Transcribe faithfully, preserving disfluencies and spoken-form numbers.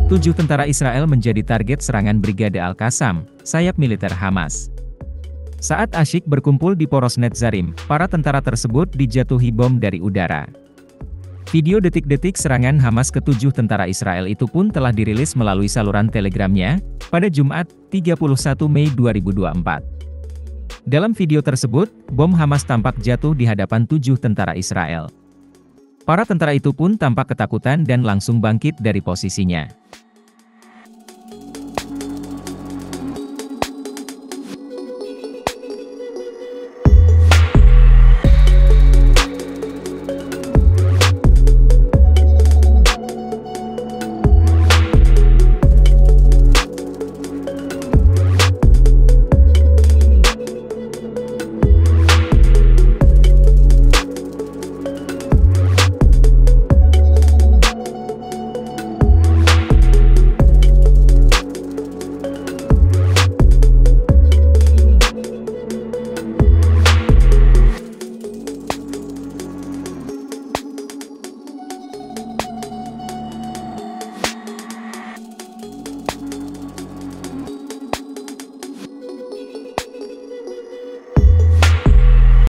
Tujuh tentara Israel menjadi target serangan Brigade Al-Qassam, sayap militer Hamas. Saat asyik berkumpul di poros Netzarim, para tentara tersebut dijatuhi bom dari udara. Video detik-detik serangan Hamas ke tujuh tentara Israel itu pun telah dirilis melalui saluran telegramnya, pada Jumat, tiga puluh satu Mei dua ribu dua puluh empat. Dalam video tersebut, bom Hamas tampak jatuh di hadapan tujuh tentara Israel. Para tentara itu pun tampak ketakutan dan langsung bangkit dari posisinya.